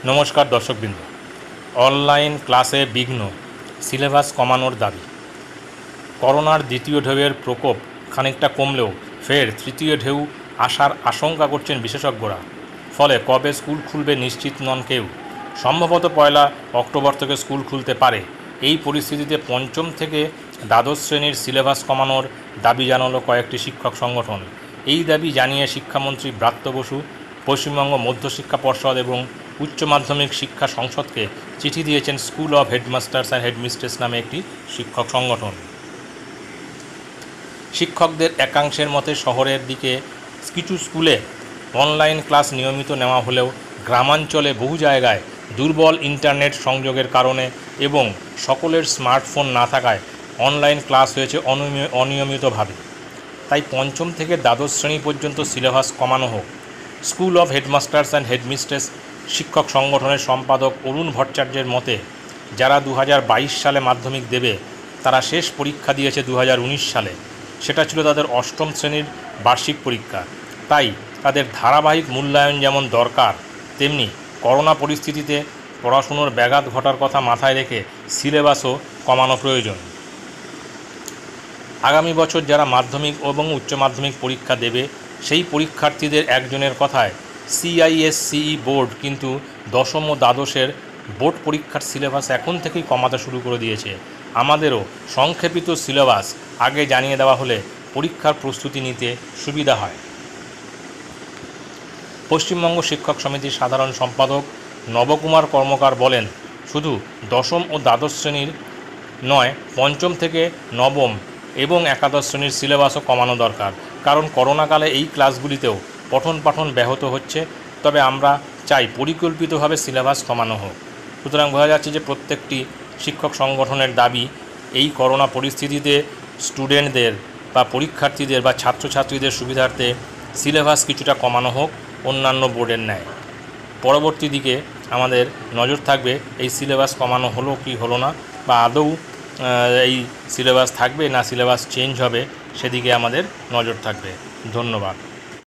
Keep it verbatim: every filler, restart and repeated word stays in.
নমস্কার দর্শকবৃন্দ। অনলাইন ক্লাসে বিঘ্ন, সিলেবাস কমানোর দাবি। করোনার দ্বিতীয় ঢেউয়ের প্রকোপ খানিকটা কমলেও ফের তৃতীয় ঢেউ আসার আশঙ্কা করছেন বিশেষজ্ঞরা। ফলে কবে স্কুল খুলবে নিশ্চিত নন কেউ। সম্ভবত পয়লা অক্টোবর থেকে স্কুল খুলতে পারে। এই পরিস্থিতিতে পঞ্চম থেকে দ্বাদশ শ্রেণীর সিলেবাস কমানোর দাবি জানালো কয়েকটি শিক্ষক সংগঠন। এই দাবি জানিয়ে শিক্ষামন্ত্রী ব্রাত্য বসু পশ্চিমবঙ্গ মধ্যশিক্ষা পর্ষদ এবং উচ্চ মাধ্যমিক শিক্ষা সংসদকে চিঠি দিয়েছেন school of headmasters and headmistress নামে একটি শিক্ষক সংগঠন। শিক্ষকদের একাংশের মতে শহরের দিকে কিছু স্কুলে অনলাইন ক্লাস নিয়মিত নেওয়া হলেও গ্রামাঞ্চলে বহু জায়গায় দুর্বল ইন্টারনেট সংযোগের কারণে এবং সকলের স্মার্টফোন না থাকায় অনলাইন ক্লাস হয়েছে অনিয়মিতভাবে। তাই পঞ্চম থেকে দ্বাদশ শ্রেণী পর্যন্ত সিলেবাস কমানো হোক। School of headmasters and headmistress শিক্ষক সংগঠনের সম্পাদক অরুণ ভট্টাচার্যের মতে, যারা দু হাজার বাইশ সালে মাধ্যমিক দেবে তারা শেষ পরীক্ষা দিয়েছে দু হাজার উনিশ সালে। সেটা ছিল তাদের অষ্টম শ্রেণীর বার্ষিক পরীক্ষা। তাই তাদের ধারাবাহিক মূল্যায়ন যেমন দরকার, তেমনি করোনা পরিস্থিতিতে পড়াশুনোর ব্যাঘাত ঘটার কথা মাথায় রেখে সিলেবাসও কমানো প্রয়োজন। আগামী বছর যারা মাধ্যমিক এবং উচ্চ মাধ্যমিক পরীক্ষা দেবে সেই পরীক্ষার্থীদের একজনের কথায় সিআইএসসিই বোর্ড কিন্তু দশম ও দ্বাদশের বোর্ড পরীক্ষার সিলেবাস এখন থেকেই কমাতে শুরু করে দিয়েছে। আমাদেরও সংক্ষেপিত সিলেবাস আগে জানিয়ে দেওয়া হলে পরীক্ষার প্রস্তুতি নিতে সুবিধা হয়। পশ্চিমবঙ্গ শিক্ষক সমিতির সাধারণ সম্পাদক নবকুমার কর্মকার বলেন, শুধু দশম ও দ্বাদশ শ্রেণীর নয়, পঞ্চম থেকে নবম এবং একাদশ শ্রেণীর সিলেবাসও কমানো দরকার। কারণ করোনাকালে এই ক্লাসগুলিতেও পঠন পাঠন ব্যাহত হচ্ছে। তবে আমরা চাই পরিকল্পিতভাবে সিলেবাস কমানো হোক। সুতরাং বোঝা যাচ্ছে যে প্রত্যেকটি শিক্ষক সংগঠনের দাবি এই করোনা পরিস্থিতিতে স্টুডেন্টদের বা পরীক্ষার্থীদের বা ছাত্রছাত্রীদের সুবিধার্থে সিলেবাস কিছুটা কমানো হোক অন্যান্য বোর্ডের ন্যায়। পরবর্তী দিকে আমাদের নজর থাকবে এই সিলেবাস কমানো হলো কি হলো না, বা আদৌ এই সিলেবাস থাকবে না সিলেবাস চেঞ্জ হবে, সেদিকে আমাদের নজর থাকবে। ধন্যবাদ।